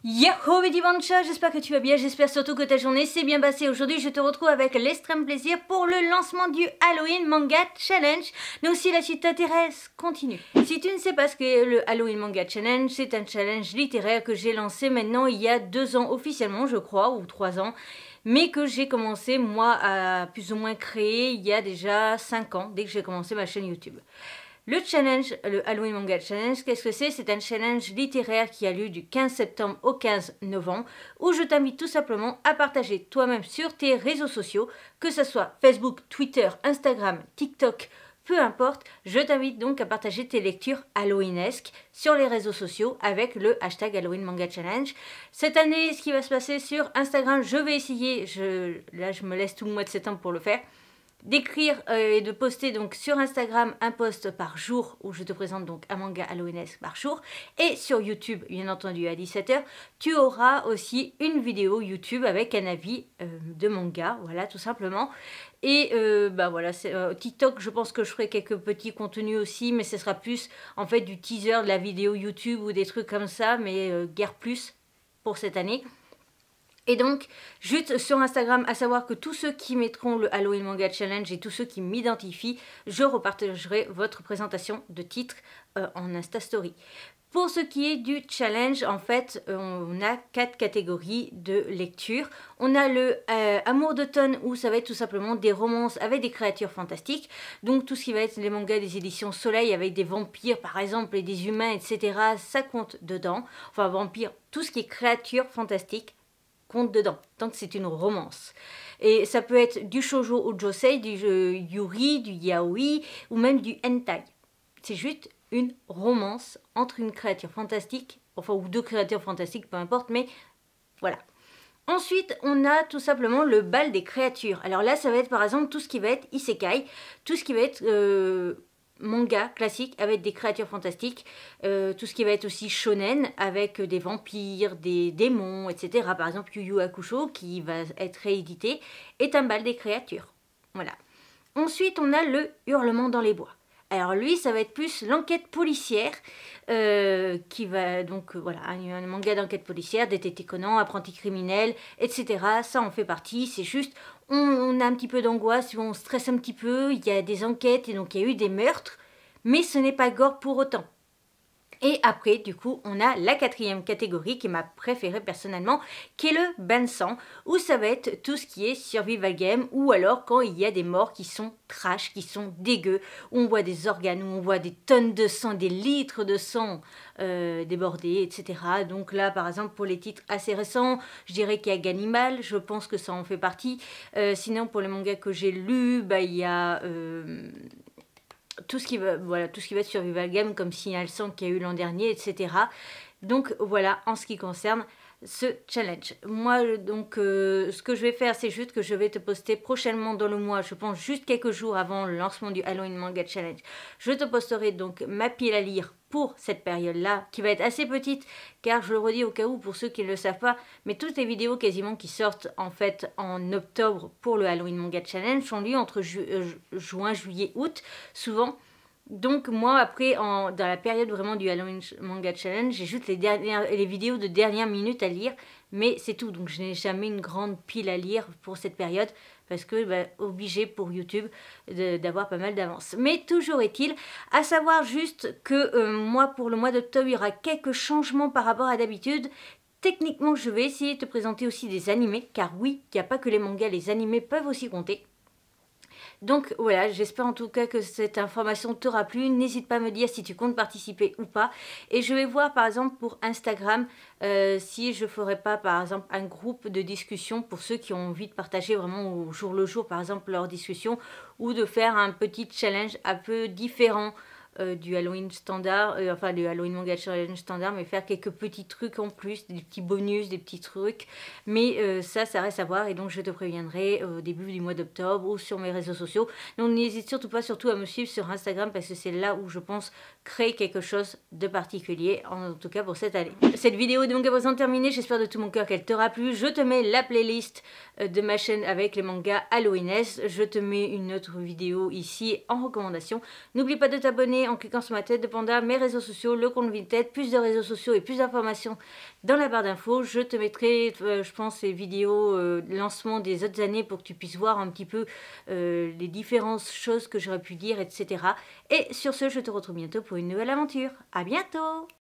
Yahoo Betty Bancha, j'espère que tu vas bien, j'espère surtout que ta journée s'est bien passée. Aujourd'hui je te retrouve avec l'extrême plaisir pour le lancement du Halloween Manga Challenge. Donc si la suite t'intéresse, continue. Si tu ne sais pas ce qu'est le Halloween Manga Challenge, c'est un challenge littéraire que j'ai lancé maintenant il y a 2 ans officiellement je crois, ou 3 ans. Mais que j'ai commencé moi à plus ou moins créer il y a déjà 5 ans, dès que j'ai commencé ma chaîne YouTube. Le challenge, le Halloween Manga Challenge, qu'est-ce que c'est? C'est un challenge littéraire qui a lieu du 15 septembre au 15 novembre, où je t'invite tout simplement à partager toi-même sur tes réseaux sociaux, que ce soit Facebook, Twitter, Instagram, TikTok, peu importe, je t'invite donc à partager tes lectures halloweenesques sur les réseaux sociaux avec le hashtag Halloween Manga Challenge. Cette année, ce qui va se passer sur Instagram, je vais essayer, là je me laisse tout le mois de septembre pour le faire, d'écrire et de poster donc sur Instagram un post par jour où je te présente donc un manga halloweenesque par jour, et sur YouTube bien entendu à 17 h tu auras aussi une vidéo YouTube avec un avis de manga, voilà tout simplement. Et bah voilà, TikTok, je pense que je ferai quelques petits contenus aussi, mais ce sera plus en fait du teaser de la vidéo YouTube ou des trucs comme ça, mais guère plus pour cette année. Et donc, juste sur Instagram, à savoir que tous ceux qui mettront le Halloween Manga Challenge et tous ceux qui m'identifient, je repartagerai votre présentation de titre en Insta Story. Pour ce qui est du challenge, en fait, on a 4 catégories de lecture. On a le Amour d'automne, où ça va être tout simplement des romances avec des créatures fantastiques. Donc tout ce qui va être les mangas des éditions Soleil avec des vampires par exemple et des humains, etc. ça compte dedans. Enfin vampires, tout ce qui est créatures fantastiques compte dedans, tant que c'est une romance. Et ça peut être du shoujo ou josei, du yuri, du yaoi ou même du hentai. C'est juste une romance entre une créature fantastique, enfin ou 2 créatures fantastiques, peu importe, mais voilà. Ensuite, on a tout simplement le bal des créatures. Alors là, ça va être par exemple tout ce qui va être isekai, tout ce qui va être manga classique avec des créatures fantastiques, tout ce qui va être aussi shonen avec des vampires, des démons, etc. Par exemple, Yu Yu Hakusho, qui va être réédité, est un bal des créatures. Voilà. Ensuite, on a le Hurlement dans les bois. Alors lui, ça va être plus l'enquête policière, qui va donc, voilà, un manga d'enquête policière, Détective Conan, apprenti criminel, etc. Ça en fait partie, c'est juste, on a un petit peu d'angoisse, on stresse un petit peu, il y a des enquêtes, et donc il y a eu des meurtres, mais ce n'est pas gore pour autant. Et après, du coup, on a la 4e catégorie qui est ma préférée personnellement, qui est le bain de sang, où ça va être tout ce qui est survival game, ou alors quand il y a des morts qui sont trash, qui sont dégueux, où on voit des organes, où on voit des tonnes de sang, des litres de sang débordés, etc. Donc là, par exemple, pour les titres assez récents, je dirais qu'il y a Ganimal, je pense que ça en fait partie. Sinon, pour les mangas que j'ai lus, bah, il y a... tout ce qui va, voilà, tout ce qui va être survival game comme Signal 100 qu'il y a eu l'an dernier, etc. Donc voilà en ce qui concerne ce challenge. Moi donc ce que je vais faire, c'est juste que je vais te poster prochainement dans le mois, je pense juste quelques jours avant le lancement du Halloween Manga Challenge, je te posterai donc ma pile à lire pour cette période-là, qui va être assez petite, car je le redis au cas où, pour ceux qui ne le savent pas, mais toutes les vidéos quasiment qui sortent en fait en octobre pour le Halloween Manga Challenge sont lues entre juin, juillet, août, souvent. Donc moi après, dans la période vraiment du Halloween Manga Challenge, j'ai juste les vidéos de dernière minute à lire, mais c'est tout. Donc je n'ai jamais une grande pile à lire pour cette période, parce que obligé pour YouTube d'avoir pas mal d'avance. Mais toujours est-il, à savoir juste que moi pour le mois d'octobre, il y aura quelques changements par rapport à d'habitude. Techniquement, je vais essayer de te présenter aussi des animés, car oui, il n'y a pas que les mangas, les animés peuvent aussi compter. Donc voilà, j'espère en tout cas que cette information t'aura plu. N'hésite pas à me dire si tu comptes participer ou pas. Et je vais voir par exemple pour Instagram si je ferai pas par exemple un groupe de discussion pour ceux qui ont envie de partager vraiment au jour le jour par exemple leur discussion, ou de faire un petit challenge un peu différent du Halloween standard, enfin du Halloween Manga Challenge standard, mais faire quelques petits trucs en plus, des petits bonus, des petits trucs, mais ça reste à voir, et donc je te préviendrai au début du mois d'octobre ou sur mes réseaux sociaux. Donc n'hésite surtout pas à me suivre sur Instagram, parce que c'est là où je pense créer quelque chose de particulier, en tout cas pour cette année. Cette vidéo est donc à présent terminée, j'espère de tout mon cœur qu'elle t'aura plu. Je te mets la playlist de ma chaîne avec les mangas halloweenesques, je te mets une autre vidéo ici en recommandation. N'oublie pas de t'abonner abonner en cliquant sur ma tête de panda, mes réseaux sociaux, le compte Vinted, plus de réseaux sociaux et plus d'informations dans la barre d'infos. Je te mettrai, je pense, les vidéos de lancement des autres années pour que tu puisses voir un petit peu les différentes choses que j'aurais pu dire, etc. Et sur ce, je te retrouve bientôt pour une nouvelle aventure. À bientôt!